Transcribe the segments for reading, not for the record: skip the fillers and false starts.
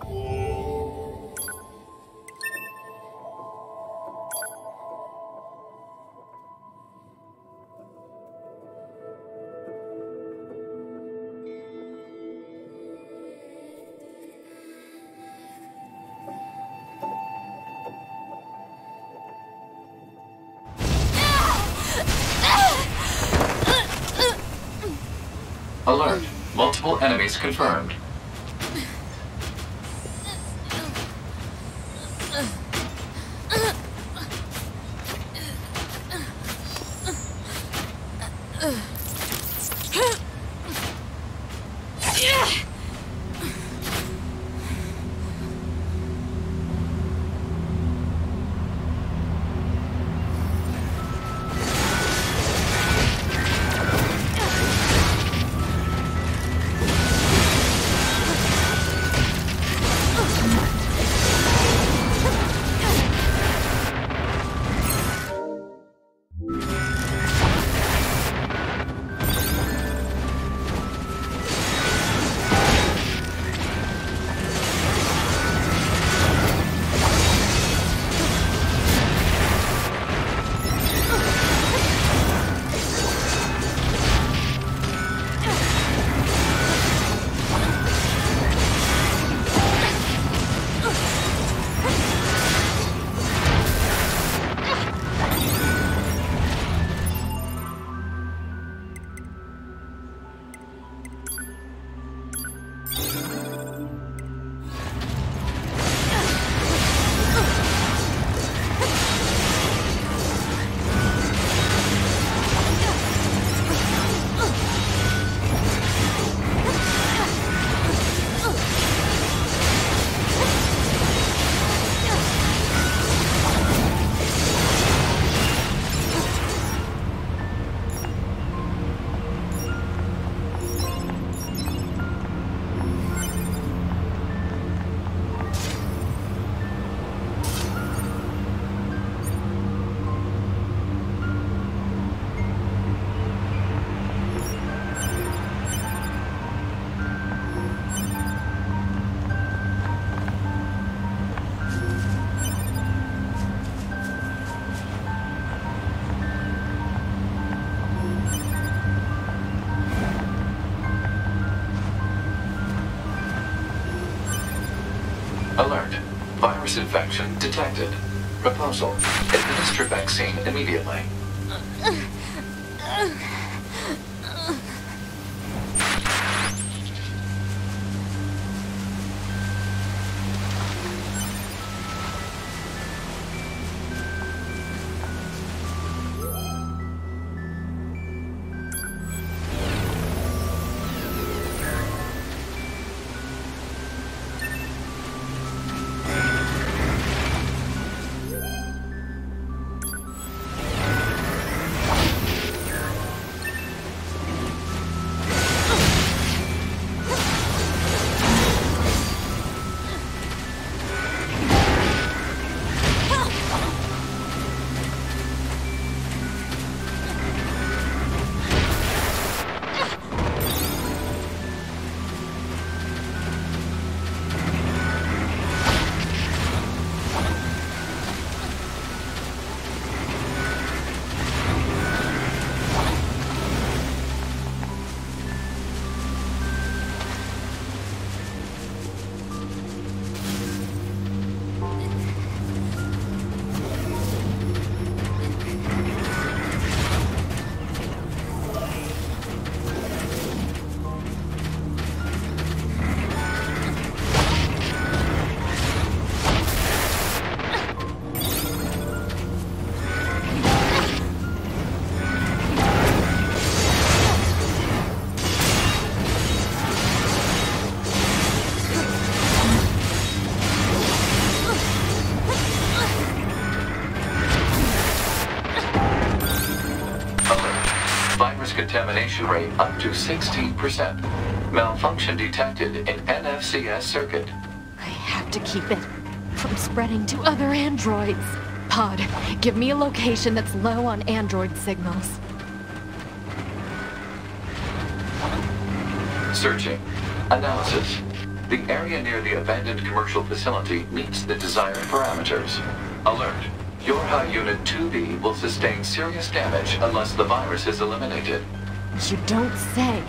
Alert. Multiple enemies confirmed. Alert. Virus infection detected. Proposal. Administer vaccine immediately. Contamination rate up to 16%. Malfunction detected in NFCS circuit. I have to keep it from spreading to other androids. Pod, give me a location that's low on android signals. Searching. Analysis. The area near the abandoned commercial facility meets the desired parameters. Alert. Your High Unit 2B will sustain serious damage unless the virus is eliminated. You don't say.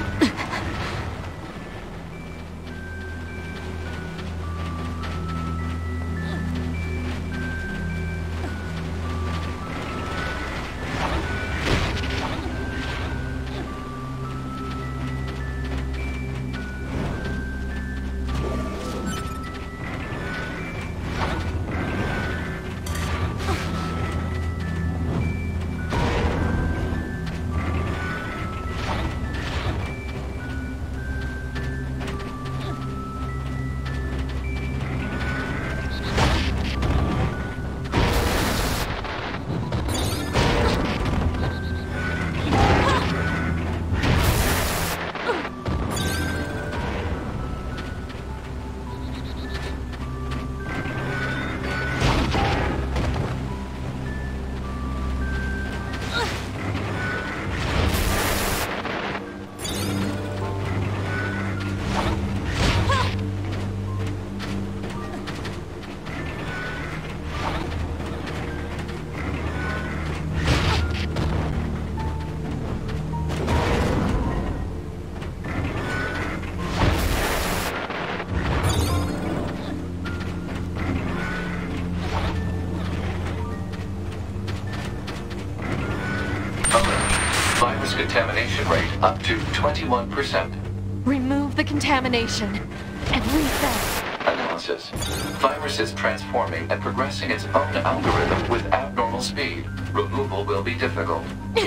Virus contamination rate up to 21%. Remove the contamination and reset. Analysis. Virus is transforming and progressing its own algorithm with abnormal speed. Removal will be difficult.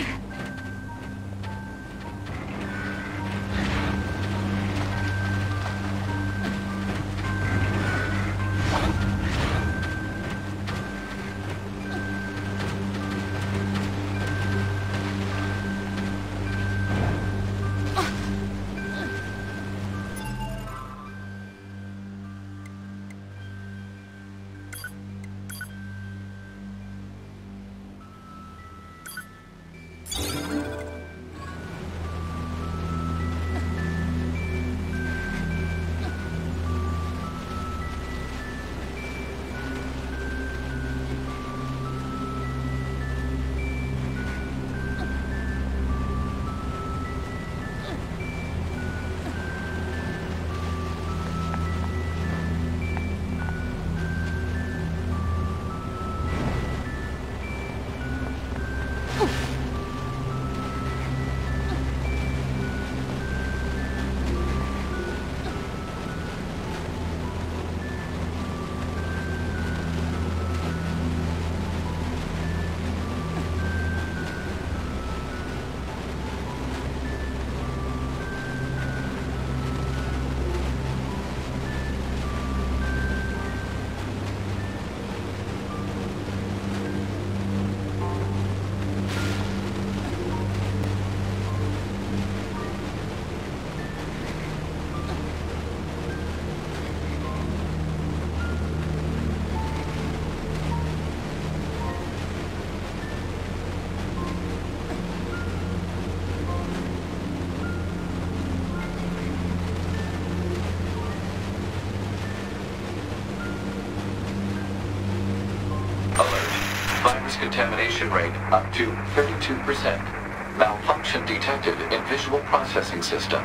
Virus contamination rate up to 32%. Malfunction detected in visual processing system.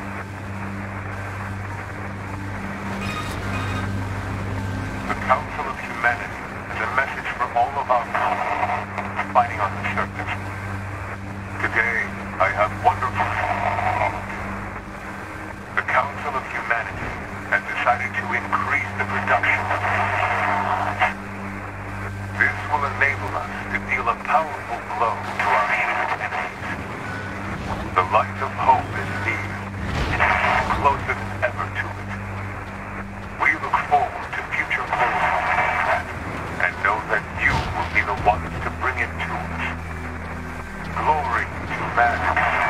The Council of Humanity has a message for all of us fighting on the surface. Today, I have wonderful news. The Council of Humanity has decided to increase the production of this will enable us to deal a powerful blow to our human enemies. The light of hope is near, closer than ever to it. We look forward to future glory and know that you will be the ones to bring it to us. Glory to man.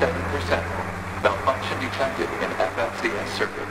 7%. Malfunction detected in FFCS circuit.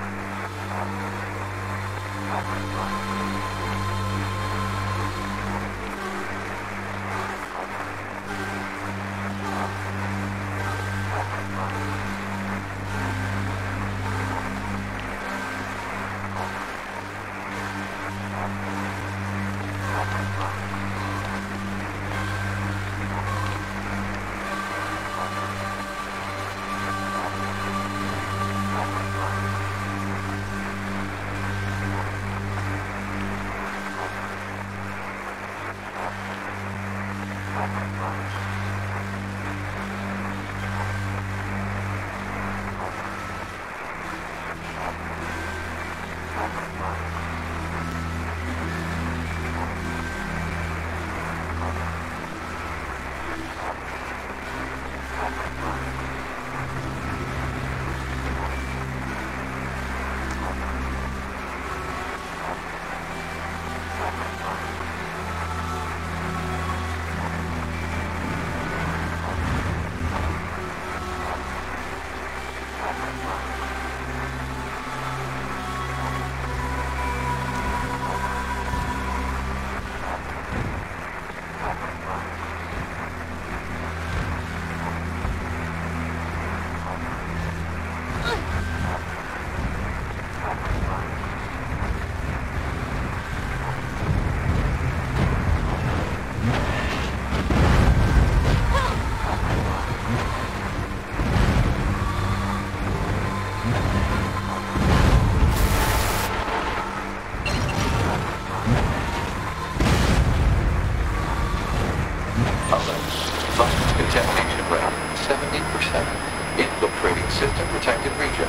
Contamination rate 70%. Infiltrating system protected region.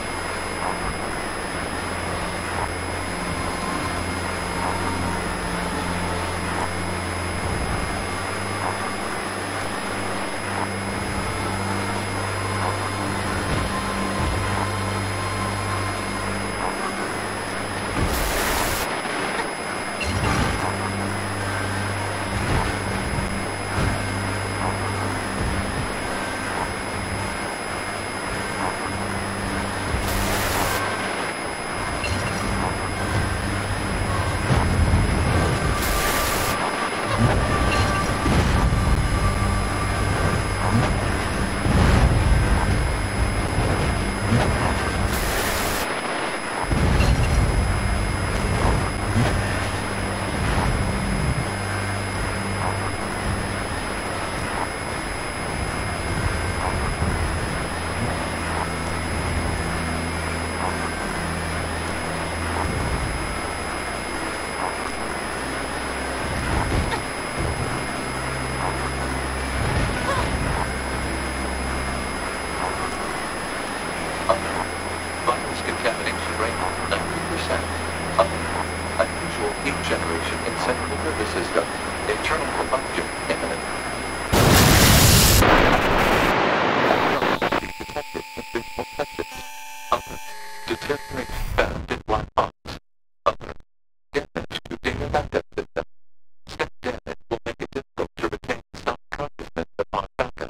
Contamination rate 90%. Unusual heat generation in central nervous system. Internal combustion imminent. Deterioration found in black box. Damage to data backup system. Step damage will make it difficult to retain self-consciousness upon backup.